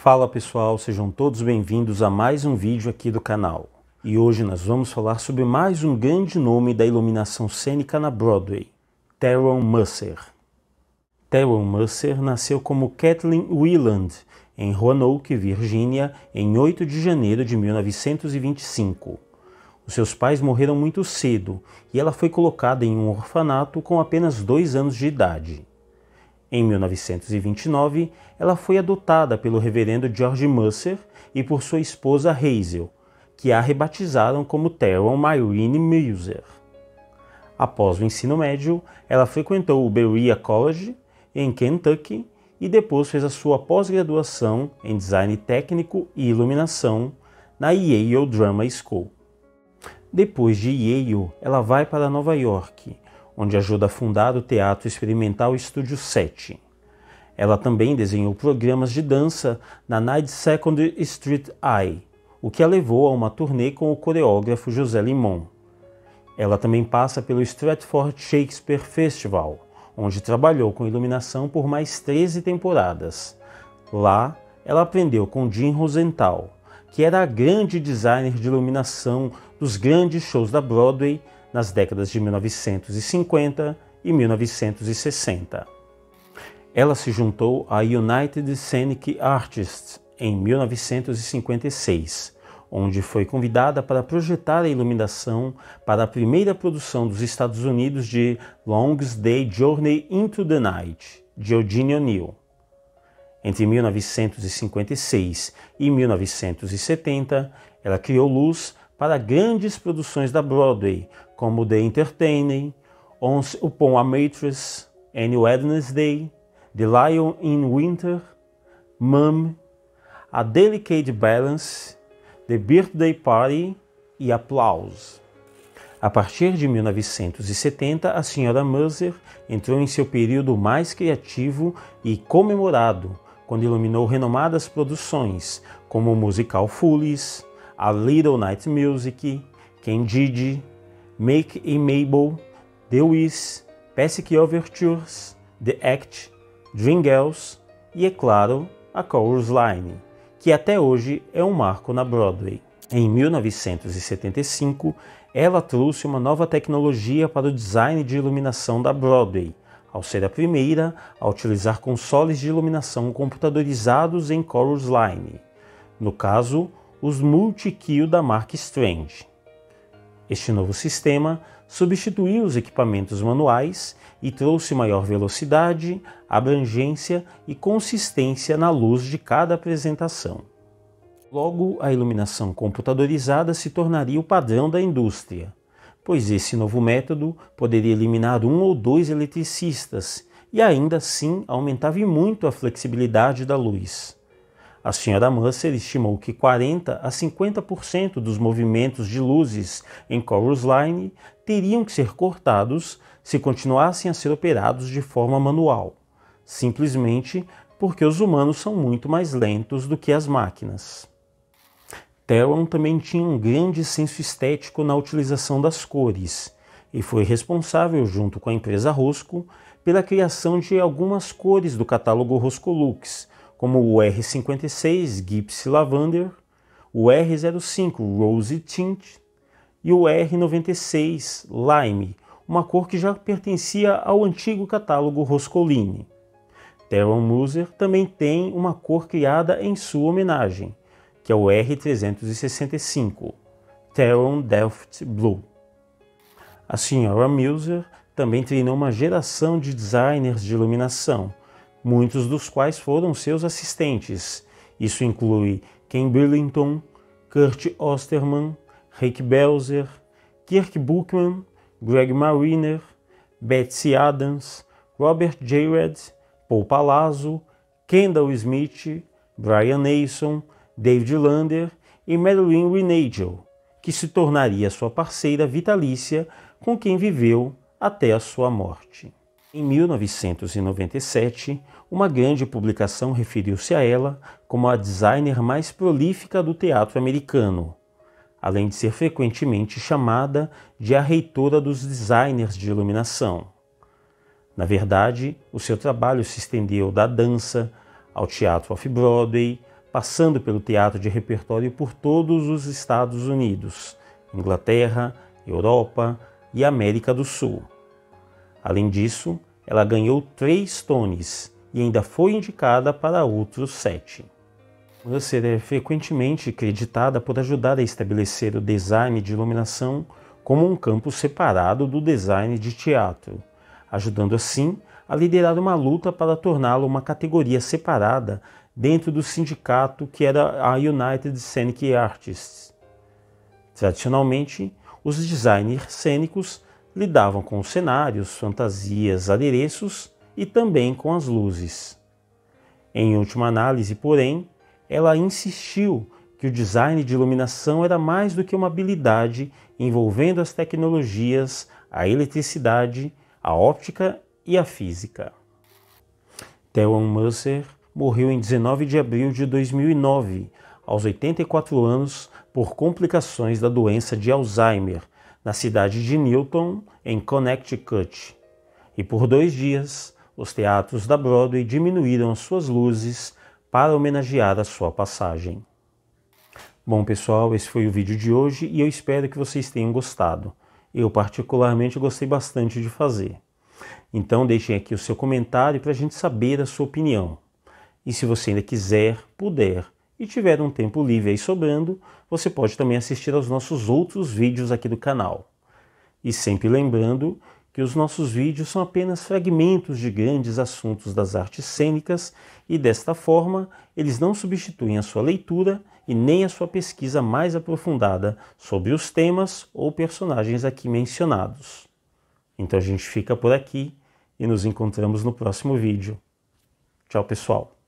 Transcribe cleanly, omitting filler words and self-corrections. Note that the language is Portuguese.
Fala pessoal, sejam todos bem-vindos a mais um vídeo aqui do canal. E hoje nós vamos falar sobre mais um grande nome da iluminação cênica na Broadway, Theron Mercer. Theron Mercer nasceu como Kathleen Wieland em Roanoke, Virgínia, em 8 de janeiro de 1925. Os seus pais morreram muito cedo e ela foi colocada em um orfanato com apenas 2 anos de idade. Em 1929, ela foi adotada pelo reverendo George Mercer e por sua esposa Hazel, que a rebatizaram como Theron Myrene Mercer. Após o ensino médio, ela frequentou o Berea College, em Kentucky, e depois fez a sua pós-graduação em Design Técnico e Iluminação na Yale Drama School. Depois de Yale, ela vai para Nova York, onde ajuda a fundar o Teatro Experimental Estúdio 7. Ela também desenhou programas de dança na 92nd Street High, o que a levou a uma turnê com o coreógrafo José Limon. Ela também passa pelo Stratford Shakespeare Festival, onde trabalhou com iluminação por mais 13 temporadas. Lá, ela aprendeu com Jim Rosenthal, que era a grande designer de iluminação dos grandes shows da Broadway nas décadas de 1950 e 1960. Ela se juntou à United Scenic Artists em 1956, onde foi convidada para projetar a iluminação para a primeira produção dos Estados Unidos de Longest Day Journey into the Night, de Eugene O'Neill. Entre 1956 e 1970, ela criou luz para grandes produções da Broadway, como The Entertainer, Once Upon a Matrix, Any Wednesday, The Lion in Winter, Mum, A Delicate Balance, The Birthday Party e Applause. A partir de 1970, a Sra. Mercer entrou em seu período mais criativo e comemorado, quando iluminou renomadas produções, como o musical Foolies, A Little Night Music, Candide, Make e Mabel, The Wiz, Pesach Overtures, The Act, Dreamgirls e, é claro, a Chorus Line, que até hoje é um marco na Broadway. Em 1975, ela trouxe uma nova tecnologia para o design de iluminação da Broadway, ao ser a primeira a utilizar consoles de iluminação computadorizados em Chorus Line, no caso, os Multi-Cue da marca Strange. Este novo sistema substituiu os equipamentos manuais e trouxe maior velocidade, abrangência e consistência na luz de cada apresentação. Logo, a iluminação computadorizada se tornaria o padrão da indústria, pois esse novo método poderia eliminar 1 ou 2 eletricistas e ainda assim aumentava muito a flexibilidade da luz. A Sra. Mercer estimou que 40 a 50% dos movimentos de luzes em Chorus Line teriam que ser cortados se continuassem a ser operados de forma manual, simplesmente porque os humanos são muito mais lentos do que as máquinas. Theron também tinha um grande senso estético na utilização das cores e foi responsável, junto com a empresa Rosco, pela criação de algumas cores do catálogo Rosco Lux, como o R56 Gypsy Lavender, o R05 Rosy Tint e o R96 Lime, uma cor que já pertencia ao antigo catálogo Roscoline. Theron Mercer também tem uma cor criada em sua homenagem, que é o R365, Theron Delft Blue. A Sra. Mercer também treinou uma geração de designers de iluminação, muitos dos quais foram seus assistentes. Isso inclui Ken Burlington, Kurt Osterman, Rick Belzer, Kirk Buchman, Greg Mariner, Betsy Adams, Robert Jared, Paul Palazzo, Kendall Smith, Brian Nason, David Lander e Marilyn Renagel, que se tornaria sua parceira vitalícia com quem viveu até a sua morte. Em 1997, uma grande publicação referiu-se a ela como a designer mais prolífica do teatro americano, além de ser frequentemente chamada de a reitora dos designers de iluminação. Na verdade, o seu trabalho se estendeu da dança ao teatro off-Broadway, passando pelo teatro de repertório por todos os Estados Unidos, Inglaterra, Europa e América do Sul. Além disso, ela ganhou 3 Tonys e ainda foi indicada para outros 7. Musser é frequentemente creditada por ajudar a estabelecer o design de iluminação como um campo separado do design de teatro, ajudando assim a liderar uma luta para torná-lo uma categoria separada dentro do sindicato que era a United Scenic Artists. Tradicionalmente, os designers cênicos lidavam com os cenários, fantasias, adereços e também com as luzes. Em última análise, porém, ela insistiu que o design de iluminação era mais do que uma habilidade envolvendo as tecnologias, a eletricidade, a óptica e a física. Theron Musser morreu em 19 de abril de 2009, aos 84 anos, por complicações da doença de Alzheimer, na cidade de Newton, em Connecticut. E por 2 dias, os teatros da Broadway diminuíram as suas luzes para homenagear a sua passagem. Bom pessoal, esse foi o vídeo de hoje e eu espero que vocês tenham gostado. Eu particularmente gostei bastante de fazer. Então deixem aqui o seu comentário para a gente saber a sua opinião. E se você ainda quiser, puder e tiver um tempo livre aí sobrando, você pode também assistir aos nossos outros vídeos aqui do canal. E sempre lembrando que os nossos vídeos são apenas fragmentos de grandes assuntos das artes cênicas e, desta forma, eles não substituem a sua leitura e nem a sua pesquisa mais aprofundada sobre os temas ou personagens aqui mencionados. Então a gente fica por aqui e nos encontramos no próximo vídeo. Tchau, pessoal!